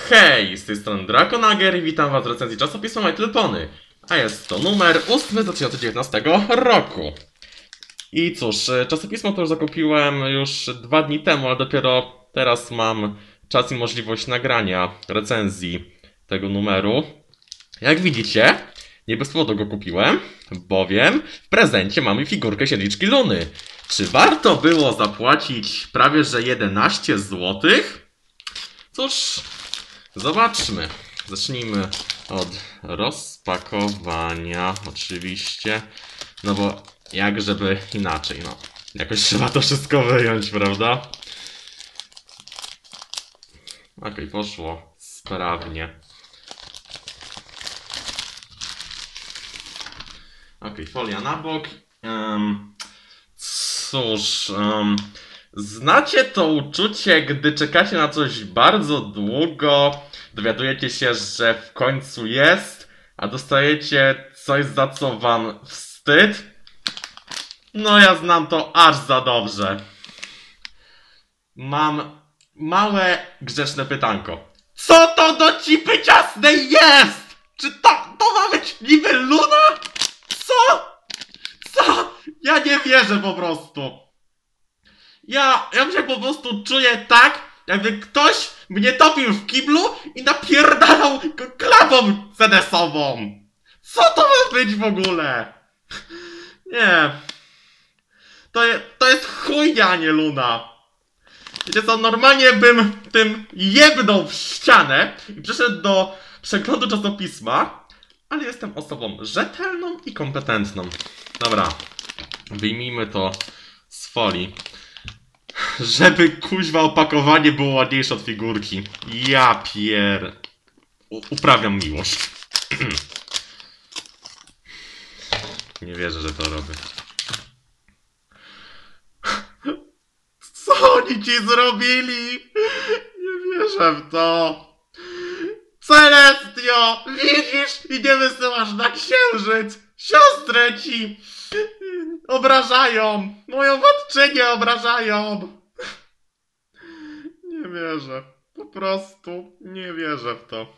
Hej, z tej strony Drakonager i witam was w recenzji czasopisma My Little Pony. A jest to numer 8 z 2019 roku. I cóż, czasopismo to już zakupiłem już 2 dni temu, ale dopiero teraz mam czas i możliwość nagrania recenzji tego numeru. Jak widzicie, nie bez powodu go kupiłem, bowiem w prezencie mamy figurkę Księżniczki Luny. Czy warto było zapłacić prawie że 11 zł? Cóż, zobaczmy. Zacznijmy od rozpakowania, oczywiście. No bo jak żeby inaczej, no. Jakoś trzeba to wszystko wyjąć, prawda? Okej, poszło sprawnie. Okej, folia na bok. Cóż, znacie to uczucie, gdy czekacie na coś bardzo długo, dowiadujecie się, że w końcu jest, a dostajecie coś, za co wam wstyd? No ja znam to aż za dobrze. Mam małe, grzeczne pytanko. Co to do cipy ciasnej jest? Czy to ma być niby Luna? Co? Ja nie wierzę po prostu. Ja się po prostu czuję tak, jakby ktoś mnie topił w kiblu i napierdalał klapą sedesową. Co to ma być w ogóle? Nie. To jest chujnia, a nie Luna. Wiecie co, normalnie bym tym jebnął w ścianę i przeszedł do przeglądu czasopisma, ale jestem osobą rzetelną i kompetentną. Dobra, wyjmijmy to z folii. Żeby kuźwa opakowanie było ładniejsze od figurki. Ja uprawiam miłość. Nie wierzę, że to robię. Co oni ci zrobili? Nie wierzę w to. Celestio! Widzisz? I nie wysyłasz na księżyc! Siostrę ci obrażają! Moją matczynię obrażają! Nie wierzę. Po prostu nie wierzę w to.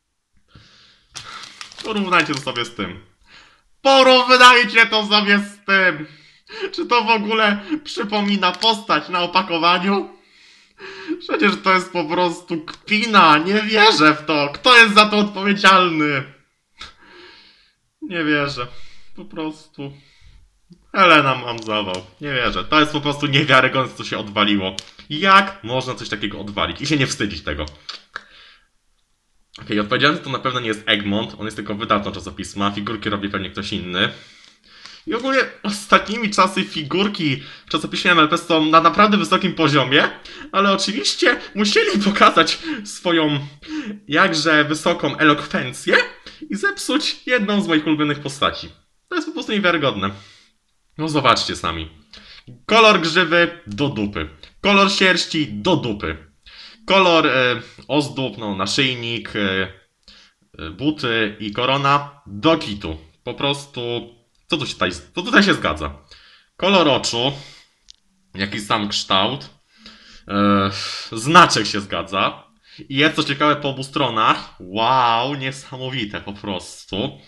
Porównajcie to sobie z tym. Porównajcie to sobie z tym! Czy to w ogóle przypomina postać na opakowaniu? Przecież to jest po prostu kpina. Nie wierzę w to. Kto jest za to odpowiedzialny? Nie wierzę. Po prostu. Helena, mam zawał. Nie wierzę. To jest po prostu niewiarygodne, co się odwaliło. Jak można coś takiego odwalić i się nie wstydzić tego? Okej, odpowiedzialny to na pewno nie jest Egmont. On jest tylko wydawcą czasopisma. Figurki robi pewnie ktoś inny. I ogólnie ostatnimi czasy figurki w czasopiśmie MLP są na naprawdę wysokim poziomie, ale oczywiście musieli pokazać swoją jakże wysoką elokwencję i zepsuć jedną z moich ulubionych postaci. To jest po prostu niewiarygodne. No zobaczcie sami. Kolor grzywy do dupy. Kolor sierści do dupy. Kolor ozdób, no naszyjnik, buty i korona do kitu. Po prostu... Co tutaj się zgadza? Kolor oczu, jakiś sam kształt, znaczek się zgadza. I jest co ciekawe po obu stronach. Wow, niesamowite po prostu.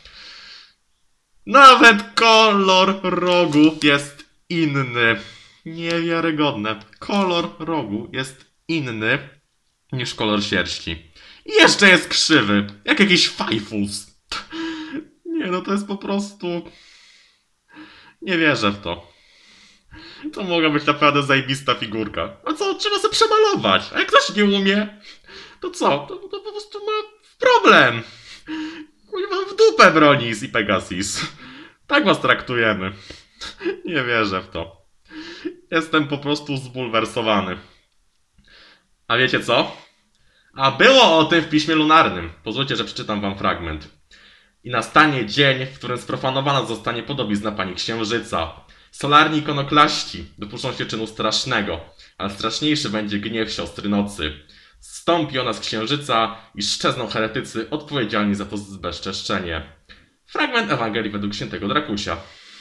Nawet kolor rogu jest inny. Niewiarygodne. Kolor rogu jest inny niż kolor sierści. I jeszcze jest krzywy, jak jakiś fajfus. Nie no, to jest po prostu... Nie wierzę w to. To mogła być naprawdę zajebista figurka. A co? Trzeba sobie przemalować. A jak ktoś nie umie, to co? To po prostu ma problem. Mam w dupę Bronis i Pegasus. Tak was traktujemy. Nie wierzę w to. Jestem po prostu zbulwersowany. A wiecie co? A było o tym w piśmie lunarnym. Pozwólcie, że przeczytam wam fragment. I nastanie dzień, w którym sprofanowana zostanie podobizna pani księżyca. Solarni ikonoklaści dopuszczą się czynu strasznego, ale straszniejszy będzie gniew siostry nocy. Zstąpi ona z księżyca i szczezną heretycy odpowiedzialni za to zbezczeszczenie. Fragment Ewangelii według świętego Drakusia.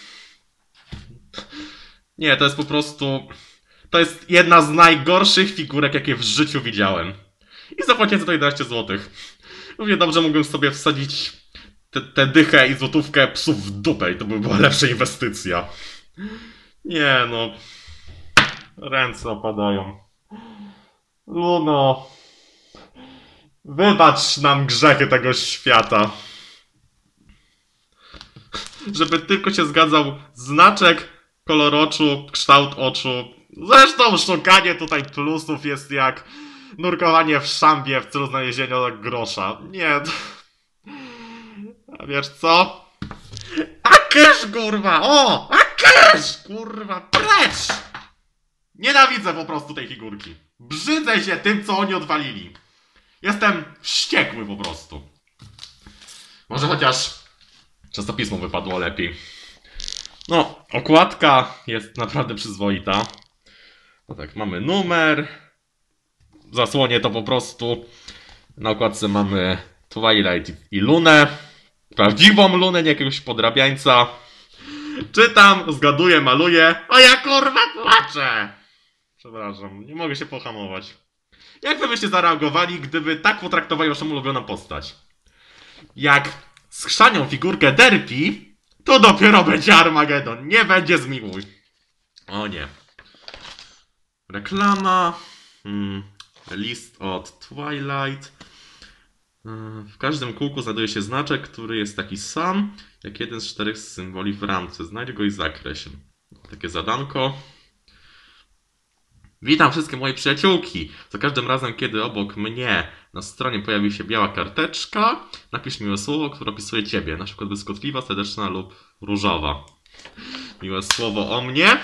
Nie, to jest po prostu... To jest jedna z najgorszych figurek, jakie w życiu widziałem. I zapłaciłem za to 11 zł. Równie dobrze mógłbym sobie wsadzić tę dychę i złotówkę psów w dupę i to by była lepsza inwestycja. Nie no. Ręce opadają. Luno. Wybacz nam grzechy tego świata. Żeby tylko się zgadzał znaczek, kolor oczu, kształt oczu. Zresztą szukanie tutaj plusów jest jak nurkowanie w szambie w celu znalezienia grosza. Nie. A wiesz co? A kysz, kurwa! O! A kysz! Kurwa, precz! Nienawidzę po prostu tej figurki. Brzydzę się tym, co oni odwalili. Jestem wściekły po prostu. Może chociaż czasopismo wypadło lepiej. No, okładka jest naprawdę przyzwoita. No tak, mamy numer. W zasłonie to po prostu. Na okładce mamy Twilight i Lunę. Prawdziwą Lunę, nie jakiegoś podrabiańca. Czytam, zgaduję, maluję. A ja kurwa płaczę! Przepraszam, nie mogę się pohamować. Jak wy byście zareagowali, gdyby tak potraktowali waszą ulubioną postać? Jak skrzanią figurkę Derpy, to dopiero będzie Armagedon. Nie będzie zmiłuj. O nie. Reklama. List od Twilight. W każdym kółku znajduje się znaczek, który jest taki sam, jak jeden z 4 symboli w ramce. Znajdź go i zakreśl. Takie zadanko. Witam wszystkie moje przyjaciółki. Za każdym razem, kiedy obok mnie na stronie pojawi się biała karteczka, napisz miłe słowo, które opisuje ciebie. Na przykład błyskotliwa, serdeczna lub różowa. Miłe słowo o mnie.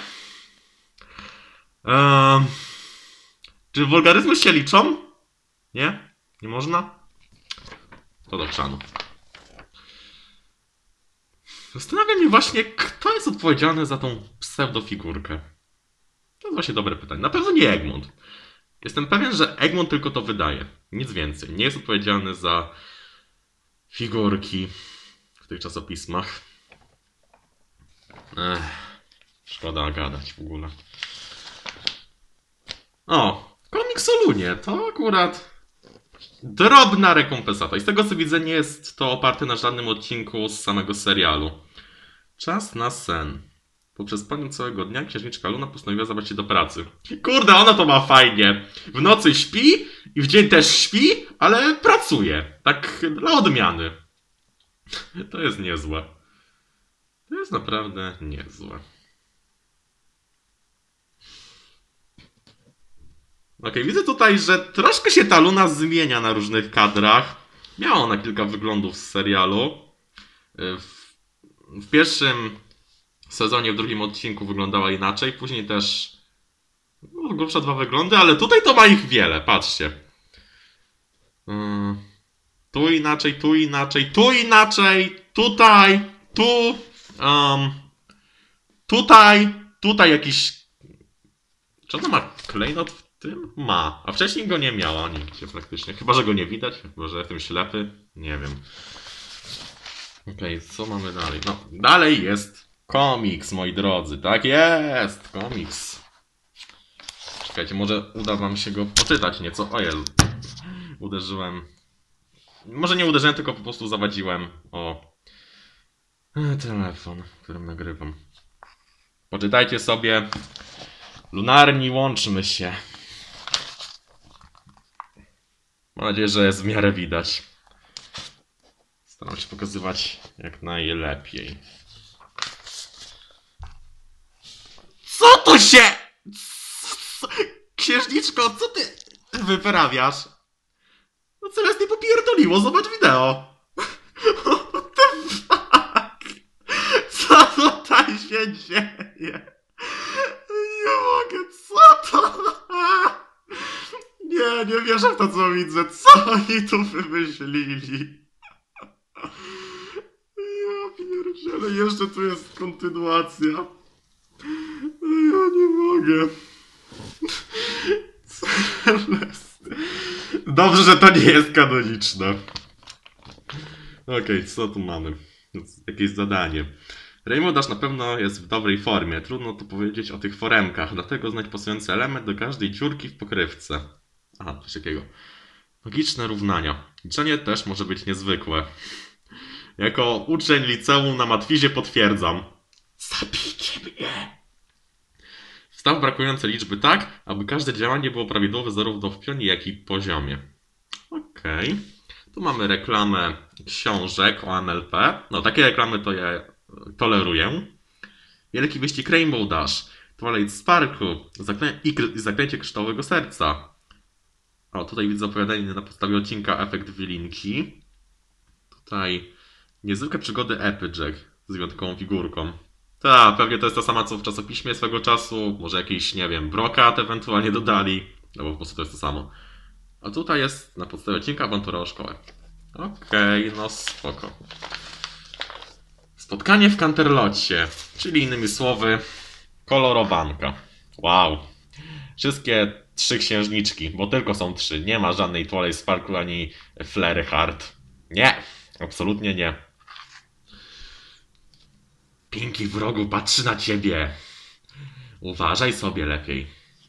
Czy wulgaryzmy się liczą? Nie? Nie można? To do chrzanu. Zastanawiam się właśnie, kto jest odpowiedzialny za tą pseudofigurkę. To jest właśnie dobre pytanie. Na pewno nie Egmont. Jestem pewien, że Egmont tylko to wydaje. Nic więcej. Nie jest odpowiedzialny za figurki w tych czasopismach. Szkoda gadać w ogóle. O, komiks o Lunie. To akurat drobna rekompensata. I z tego co widzę, nie jest to oparte na żadnym odcinku z samego serialu. Czas na sen. Po przespaniu całego dnia księżniczka Luna postanowiła zabrać się do pracy. Kurde, ona to ma fajnie. W nocy śpi i w dzień też śpi, ale pracuje. Tak dla odmiany. To jest niezłe. To jest naprawdę niezłe. Okej, widzę tutaj, że troszkę się ta Luna zmienia na różnych kadrach. Miała ona kilka wyglądów z serialu. W pierwszym sezonie, w drugim odcinku wyglądała inaczej. Później też grubsza 2 wyglądy, ale tutaj to ma ich wiele, patrzcie. Tu inaczej, tu inaczej, tu inaczej, tutaj, tu, tutaj jakiś... Czy ona ma klejnot w tym? Ma, a wcześniej go nie miała nigdzie praktycznie. Chyba, że go nie widać, chyba, że jestem ślepy, nie wiem. Okej, co mamy dalej? No, dalej jest komiks, moi drodzy, tak jest, komiks. Czekajcie, może uda wam się go poczytać nieco. O Jezu, uderzyłem. Może nie uderzyłem, tylko po prostu zawadziłem o telefon, którym nagrywam. Poczytajcie sobie. Lunarni, łączmy się. Mam nadzieję, że jest w miarę widać. Staram się pokazywać jak najlepiej. Co to się... Księżniczko, co ty wyprawiasz? No Celestii popierdoliło, zobacz wideo. What the fuck? Co tutaj się dzieje? Nie mogę, co to? Nie wierzę w to, co widzę. Co oni tu wymyślili? Ja pierdzielę, jeszcze tu jest kontynuacja. Ja nie mogę. Dobrze, że to nie jest kanoniczne. Okej, co tu mamy? Jakieś zadanie. Rainbow Dash na pewno jest w dobrej formie. Trudno to powiedzieć o tych foremkach, dlatego znajdź pasujący element do każdej dziurki w pokrywce. Aha, coś takiego. Magiczne równania. Liczenie też może być niezwykłe. Jako uczeń liceum na matwizie potwierdzam. Zabijcie mnie! Wstaw brakujące liczby tak, aby każde działanie było prawidłowe zarówno w pionie, jak i poziomie. Okej. Tu mamy reklamę książek o NLP. No, takie reklamy to ja toleruję. Wielki wyścig Rainbow Dash. Twilight Sparkle. Zaklęcie kryształowego serca. O, tutaj widzę opowiadanie na podstawie odcinka Efekt Wylinki. Tutaj niezwykłe przygody Applejack z wyjątkową figurką. Tak, pewnie to jest ta sama co w czasopiśmie swego czasu. Może jakiś, nie wiem, brokat ewentualnie dodali. Albo po prostu to jest to samo. A tutaj jest na podstawie odcinka Awantura o szkołę. Okej, no spoko. Spotkanie w Canterlocie, czyli innymi słowy kolorowanka. Wow. Wszystkie 3 księżniczki, bo tylko są 3. Nie ma żadnej Twilight Sparkle ani Flary Heart. Nie, absolutnie nie. Pinki w rogu patrzy na ciebie. Uważaj sobie lepiej.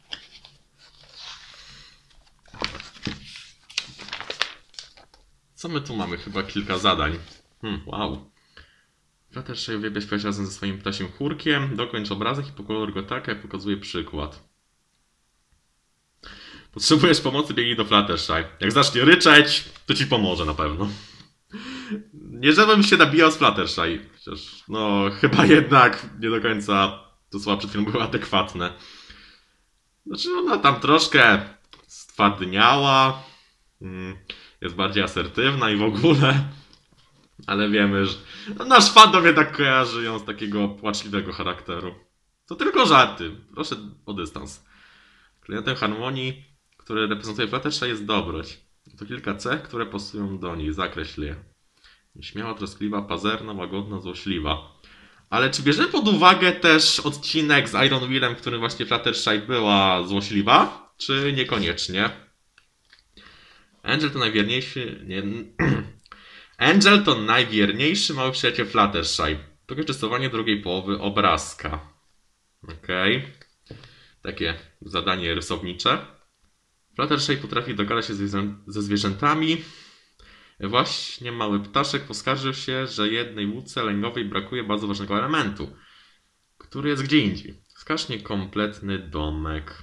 Co my tu mamy? Chyba kilka zadań. Wow. Fluttershy uwielbia śpiewać razem ze swoim ptasim chórkiem. Dokończ obrazek i pokoluj go tak, jak pokazuje przykład. Potrzebujesz pomocy, biegnij do Fluttershy. Jak zacznie ryczeć, to ci pomoże na pewno. Nie żebym się nabijał z Fluttershy. Chociaż, no, chyba jednak nie do końca to słowa przed chwilą były adekwatne. Znaczy, ona tam troszkę stwardniała. Jest bardziej asertywna i w ogóle. Ale wiemy, że nasz fandom jednak kojarzy ją z takiego płaczliwego charakteru. To tylko żarty. Proszę o dystans. Klientem harmonii, który reprezentuje Fluttershy, jest dobroć. To kilka cech, które pasują do niej. Zakreśl je. Nieśmiała, troskliwa, pazerna, łagodna, złośliwa. Ale czy bierzemy pod uwagę też odcinek z Iron Willem, w którym właśnie Fluttershy była złośliwa? Czy niekoniecznie? Angel to najwierniejszy... Nie... Angel to najwierniejszy mały przyjaciel Fluttershy. To wyczystowanie drugiej połowy obrazka. Okej. Takie zadanie rysownicze. Fluttershy potrafi dogadać się ze zwierzętami. Właśnie mały ptaszek poskarżył się, że jednej łódce lęgowej brakuje bardzo ważnego elementu, który jest gdzie indziej. Wskaż niekompletny domek.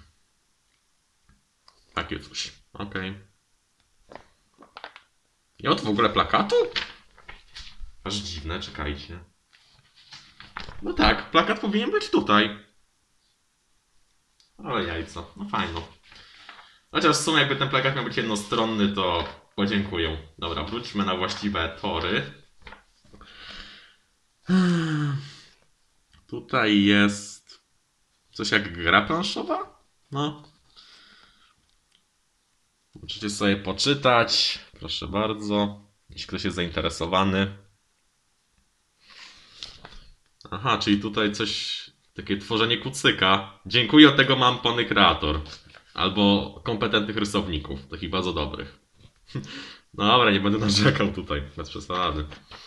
Takie coś. Okej. Nie od w ogóle plakatu? Aż dziwne, czekajcie. No tak, plakat powinien być tutaj. Ale jajco, no fajno. Chociaż w sumie jakby ten plakat miał być jednostronny, to podziękuję. Dobra, wróćmy na właściwe tory. Tutaj jest coś jak gra planszowa? No. Możecie sobie poczytać. Proszę bardzo. Jeśli ktoś jest zainteresowany. Aha, czyli tutaj coś... Takie tworzenie kucyka. Dziękuję, od tego mam Pony Kreator. Albo kompetentnych rysowników. Takich bardzo dobrych. No dobra, nie będę narzekał tutaj. Bez przesady.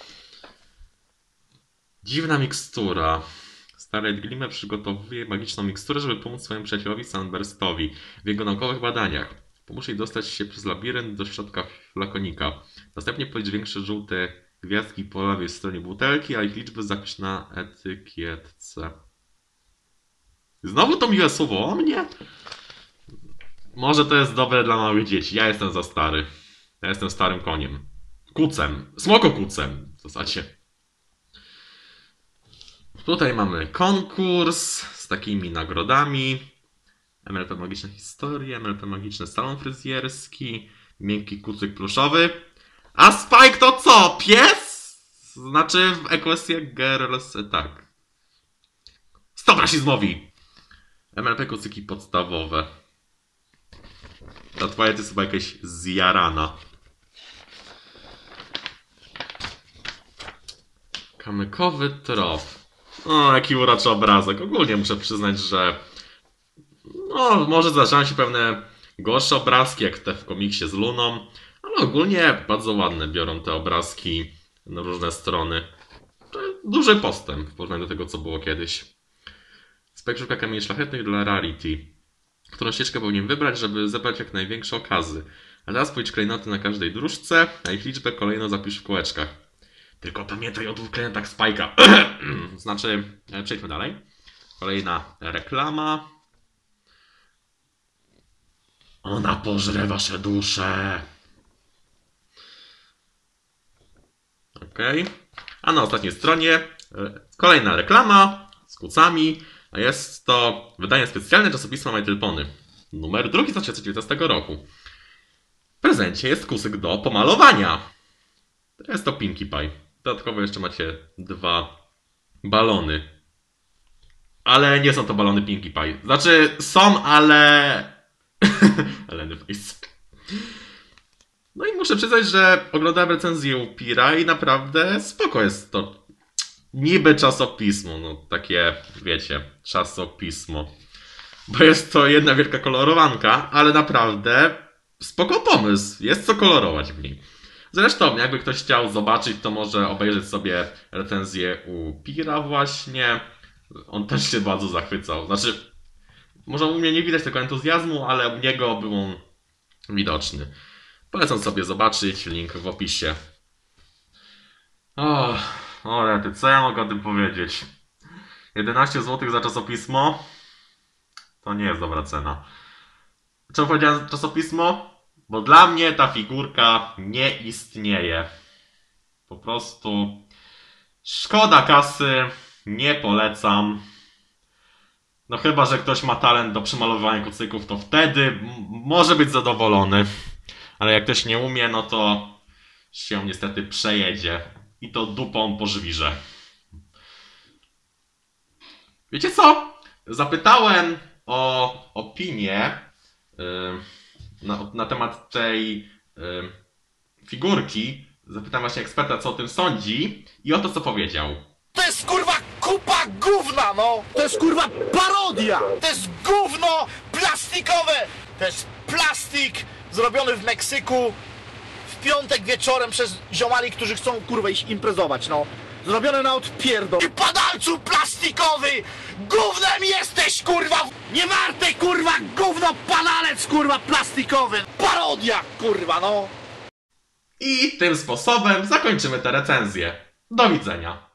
Dziwna mikstura. Starlight Glimmer przygotowuje magiczną miksturę, żeby pomóc swojemu przyjacielowi Sunburstowi w jego naukowych badaniach. Pomóż jej dostać się przez labirynt do środka flakonika. Następnie policz większe żółte gwiazdki po lewej stronie butelki, a ich liczby zapisz na etykietce. Znowu to miłe słowo o mnie? Może to jest dobre dla małych dzieci. Ja jestem za stary. Ja jestem starym koniem. Kucem. Smokokucem w zasadzie. Tutaj mamy konkurs z takimi nagrodami. MLP Magiczne Historie, MLP Magiczny Salon Fryzjerski, miękki kucyk pluszowy. A Spike to co? Pies? Znaczy w Equestria Girls, tak. Stop rasizmowi! MLP kucyki podstawowe. Ta twoja to jest chyba jakaś zjarana. Kamykowy trop. O, jaki uroczy obrazek. Ogólnie muszę przyznać, że no, może zdarzają się pewne gorsze obrazki, jak te w komiksie z Luną, ale ogólnie bardzo ładne biorą te obrazki na różne strony. To duży postęp w porównaniu do tego, co było kiedyś. Spektrówka kamieni szlachetnych dla Rarity. Którą ścieżkę powinien wybrać, żeby zebrać jak największe okazy. A teraz pójdź klejnoty na każdej dróżce, a ich liczbę kolejno zapisz w kółeczkach. Tylko pamiętaj o 2 klejnotach Spike'a. Znaczy, przejdźmy dalej. Kolejna reklama. Ona pożre wasze dusze. Okej. A na ostatniej stronie kolejna reklama z kucami. A jest to wydanie specjalne czasopisma My Little Pony. Numer 2 z 2019 roku. W prezencie jest kucyk do pomalowania. Jest to Pinkie Pie. Dodatkowo jeszcze macie 2 balony. Ale nie są to balony Pinkie Pie. Znaczy są, ale... Eleny Face. No i muszę przyznać, że oglądałem recenzję Upira i naprawdę spoko jest to. Niby czasopismo, no takie, wiecie, czasopismo. Bo jest to jedna wielka kolorowanka, ale naprawdę spoko pomysł. Jest co kolorować w niej. Zresztą, jakby ktoś chciał zobaczyć, to może obejrzeć sobie recenzję Upira właśnie. On też się bardzo zachwycał. Znaczy, może u mnie nie widać tego entuzjazmu, ale u niego był on widoczny. Polecam sobie zobaczyć, link w opisie. O rety, co ja mogę o tym powiedzieć? 11 zł za czasopismo? To nie jest dobra cena. Czemu powiedziałem czasopismo? Bo dla mnie ta figurka nie istnieje. Po prostu szkoda kasy, nie polecam. No chyba, że ktoś ma talent do przemalowywania kucyków, to wtedy może być zadowolony. Ale jak ktoś nie umie, no to się niestety przejedzie. I to dupą po żwirze. Wiecie co? Zapytałem o opinię na temat tej figurki. Zapytałem właśnie eksperta, co o tym sądzi. I oto co powiedział. To jest kurwa kupa gówna, no! To jest kurwa parodia! To jest gówno plastikowe! To jest plastik zrobiony w Meksyku w piątek wieczorem przez ziomali, którzy chcą kurwa iść imprezować, no. Zrobione na odpierdol. Ty padalcu plastikowy! Gównem jesteś, kurwa! Nie warty, kurwa, gówno padalec, kurwa, plastikowy! Parodia, kurwa, no! I tym sposobem zakończymy tę recenzję. Do widzenia.